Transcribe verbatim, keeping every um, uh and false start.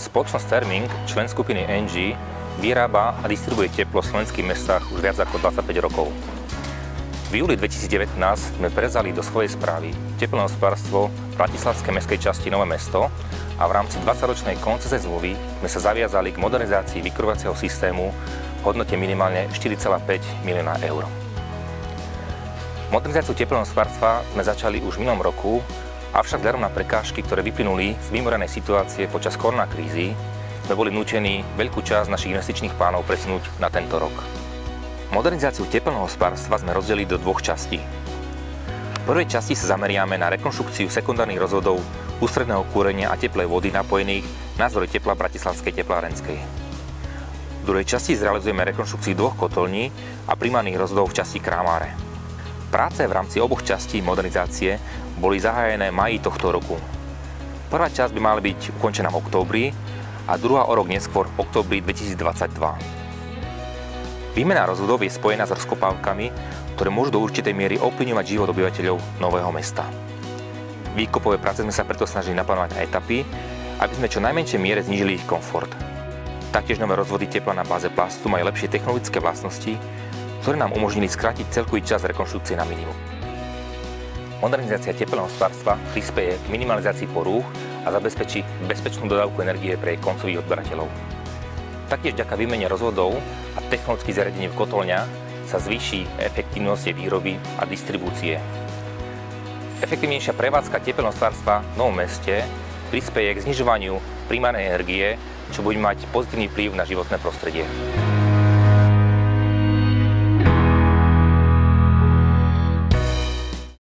Spoločnosť Therming, člen skupiny Engie, vyrába a distribuuje teplo v slovenských mestách už viac ako dvadsaťpäť rokov. V júli dvetisícdevätnásť sme prevzali do svojej správy tepelné hospodárstvo bratislavskej mestskej časti Nové Mesto a v rámci dvadsaťročnej koncesnej zmluvy sme sa zaviazali k modernizácii vykurovacieho systému v hodnote minimálne štyri celé päť milióna eur. Modernizáciu tepelného hospodárstva sme začali už v minulom roku, avšak vzhľadom na prekážky, ktoré vyplynuli z mimoriadnej situácie počas koronakrízy, sme boli nútení veľkú časť našich investičných plánov presunúť na tento rok. Modernizáciu tepelného hospodárstva sme rozdelili do dvoch častí. V prvej časti sa zameriame na rekonštrukciu sekundárnych rozvodov ústredného kúrenia a teplej vody napojených na zdroj tepla Bratislavskej teplárenskej. V druhej časti zrealizujeme rekonštrukciu dvoch kotolní a primárnych rozvodov v časti Kramáre. Práce v rámci oboch častí modernizácie boli zahájené v máji tohto roku. Prvá časť by mala byť ukončená v októbri a druhá o rok neskôr v októbri dvetisícdvadsaťdva. Výmena rozvodov je spojená s rozkopávkami, ktoré môžu do určitej miery ovplyvňovať život obyvateľov Nového Mesta. Výkopové práce sme sa preto snažili naplánovať na etapy, aby sme čo najmenšej miere znížili ich komfort. Taktiež nové rozvody tepla na báze plastu majú lepšie technologické vlastnosti, ktoré nám umožnili skrátiť celkový čas rekonštrukcie na minimum. Modernizácia tepelného hospodárstva prispeje k minimalizácii porúch a zabezpečí bezpečnú dodávku energie pre koncových odberateľov. Taktiež vďaka výmene rozvodov a technologických zariadení v kotolniach sa zvýši efektívnosť výroby a distribúcie. Efektívnejšia prevádzka tepelného hospodárstva v Novom Meste prispeje k znižovaniu primárnej energie, čo bude mať pozitívny vplyv na životné prostredie.